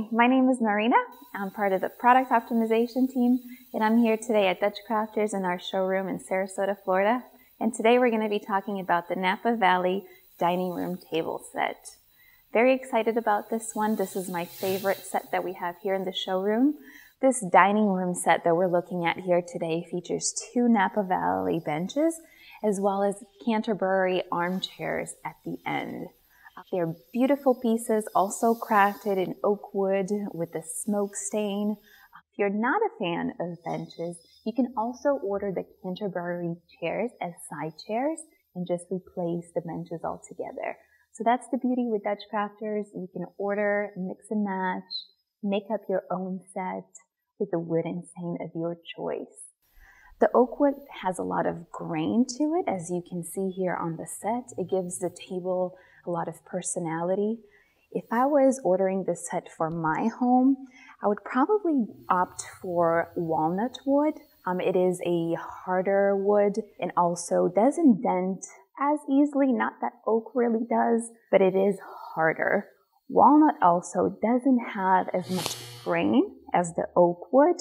my name is Marina. I'm part of the product optimization team, and I'm here today at Dutch Crafters in our showroom in Sarasota, Florida. And today we're going to be talking about the Napa Valley dining room table set. Very excited about this one. This is my favorite set that we have here in the showroom. This dining room set that we're looking at here today features 2 Napa Valley benches, as well as Canterbury armchairs at the end. They're beautiful pieces, also crafted in oak wood with a smoke stain. If you're not a fan of benches, you can also order the Canterbury chairs as side chairs and just replace the benches altogether. So that's the beauty with Dutch Crafters. You can order, mix and match, make up your own set with the wooden stain of your choice. The oak wood has a lot of grain to it, as you can see here on the set. It gives the table a lot of personality. If I was ordering this set for my home, I would probably opt for walnut wood. It is a harder wood and also doesn't dent as easily, not that oak really does, but it is harder. Walnut also doesn't have as much grain as the oak would,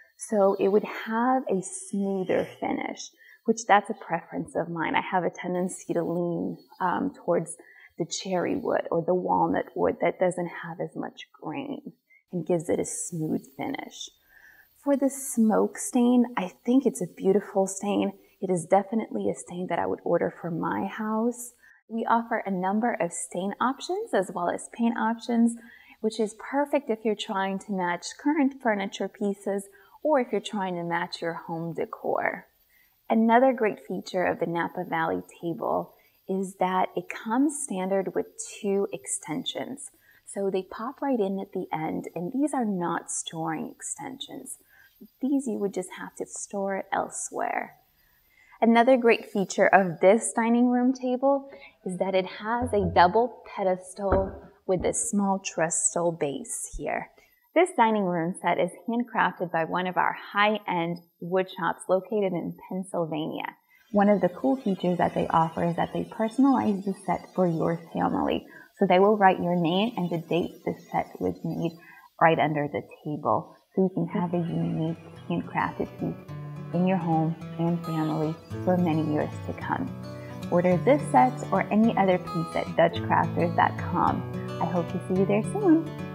so it would have a smoother finish, which that's a preference of mine. I have a tendency to lean towards the cherry wood or the walnut wood that doesn't have as much grain and gives it a smooth finish. For the smoke stain, I think it's a beautiful stain. It is definitely a stain that I would order for my house. We offer a number of stain options as well as paint options, which is perfect if you're trying to match current furniture pieces or if you're trying to match your home decor. Another great feature of the Napa Valley table is that it comes standard with 2 extensions. So they pop right in at the end, and these are not storing extensions. These you would just have to store it elsewhere. Another great feature of this dining room table is that it has a double pedestal with a small trestle base here. This dining room set is handcrafted by one of our high-end wood shops located in Pennsylvania. One of the cool features that they offer is that they personalize the set for your family. So they will write your name and the date the set was made right under the table. So you can have a unique handcrafted piece in your home and family for many years to come. Order this set or any other piece at DutchCrafters.com. I hope to see you there soon.